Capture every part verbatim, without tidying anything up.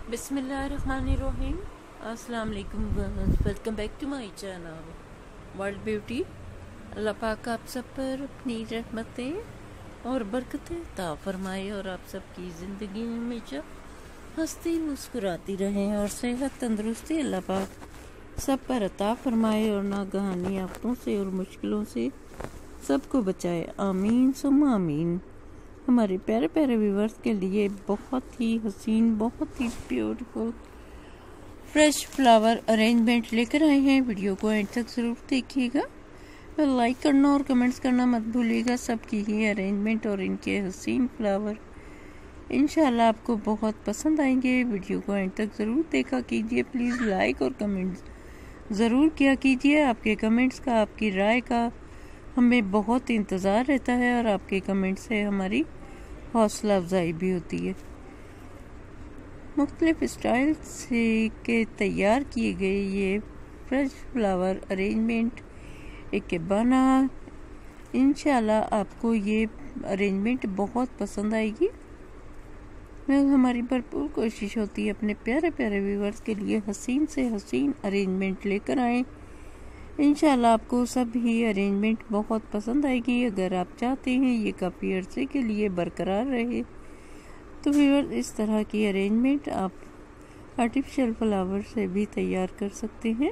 बिस्मिल्लाहिर्रहमानिर्रहीम। अस्सलाम वालेकुम, welcome back to my channel world beauty. अल्लाह पाक आप सब पर अपनी रहमतें और बरकतें अता फरमाए और आप सबकी ज़िंदगी में हमेशा हंसती मुस्कुराती रहें और सेहत तंदुरुस्ती अल्लाह पाक सब पर अता फरमाए और नागहानी आफतों से और मुश्किलों से सबको बचाए, आमीन सुम्मा आमीन। हमारे प्यारे प्यारे व्यूवर्स के लिए बहुत ही हसीन, बहुत ही ब्यूटीफुल फ्रेश फ्लावर अरेंजमेंट लेकर आए हैं। वीडियो को एंड तक ज़रूर देखिएगा, लाइक करना और कमेंट्स करना मत भूलिएगा। सबकी ही अरेंजमेंट और इनके हसीन फ्लावर इंशाल्लाह आपको बहुत पसंद आएंगे। वीडियो को एंड तक ज़रूर देखा कीजिए, प्लीज़ लाइक और कमेंट्स ज़रूर किया कीजिए। आपके कमेंट्स का, आपकी राय का हमें बहुत इंतज़ार रहता है और आपके कमेंट से हमारी हौसला अफजाई भी होती है। मुख्तलिफ स्टाइल से के तैयार किए गए ये फ्रेश फ्लावर अरेंजमेंट एक बना, इंशाल्लाह आपको ये अरेंजमेंट बहुत पसंद आएगी। मैं हमारी भरपूर कोशिश होती है अपने प्यारे प्यारे व्यूवर्स के लिए हसीन से हसीन अरेंजमेंट लेकर आएँ। इंशाल्लाह आपको सब ही अरेंजमेंट बहुत पसंद आएगी। अगर आप चाहते हैं ये काफ़ी अरसे के लिए बरकरार रहे तो व्यूअर इस तरह की अरेंजमेंट आप आर्टिफिशियल फ्लावर से भी तैयार कर सकते हैं।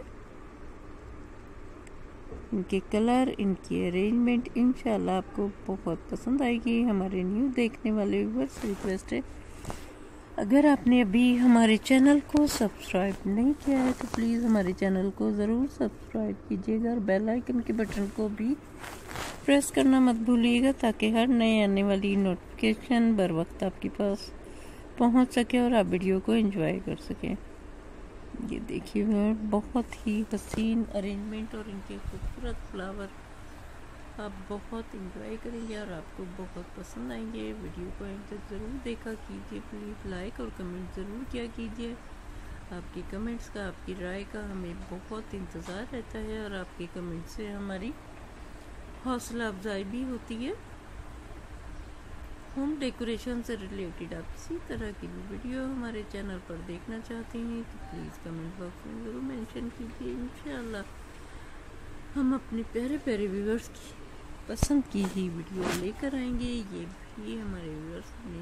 इनके कलर, इनकी अरेंजमेंट इंशाल्लाह आपको बहुत पसंद आएगी। हमारे न्यू देखने वाले व्यूअर से रिक्वेस्ट है, अगर आपने अभी हमारे चैनल को सब्सक्राइब नहीं किया है तो प्लीज़ हमारे चैनल को ज़रूर सब्सक्राइब कीजिएगा और बेल आइकन के बटन को भी प्रेस करना मत भूलिएगा ताकि हर नए आने वाली नोटिफिकेशन बर वक्त आपके पास पहुंच सके और आप वीडियो को एंजॉय कर सकें। ये देखिए बहुत ही हसीन अरेंजमेंट और इनके खूबसूरत फ्लावर आप बहुत इंजॉय करेंगे और आपको बहुत पसंद आएंगे। वीडियो को एंड तक ज़रूर देखा कीजिए, प्लीज़ लाइक और कमेंट ज़रूर किया कीजिए। आपके कमेंट्स का, आपकी राय का हमें बहुत इंतज़ार रहता है और आपके कमेंट से हमारी हौसला अफजाई भी होती है। होम डेकोरेशन से रिलेटेड आप इसी तरह की भी वीडियो हमारे चैनल पर देखना चाहते हैं तो प्लीज़ कमेंट बॉक्स में ज़रूर मेंशन कीजिए। इंशाल्लाह हम अपने प्यारे प्यारे व्यूवर्स की पसंद की ही वीडियो लेकर आएंगे। ये भी हमारे व्यूअर्स ने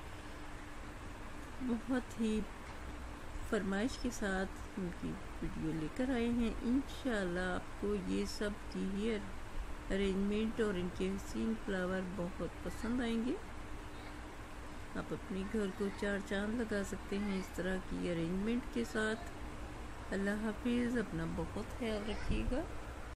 बहुत ही फरमाइश के साथ उनकी वीडियो लेकर आए हैं। इंशाल्लाह आपको ये सब की ही अरेंजमेंट और इनके हसीन फ्लावर बहुत पसंद आएंगे। आप अपने घर को चार चांद लगा सकते हैं इस तरह की अरेंजमेंट के साथ। अल्लाह हाफिज़, अपना बहुत ख्याल रखिएगा।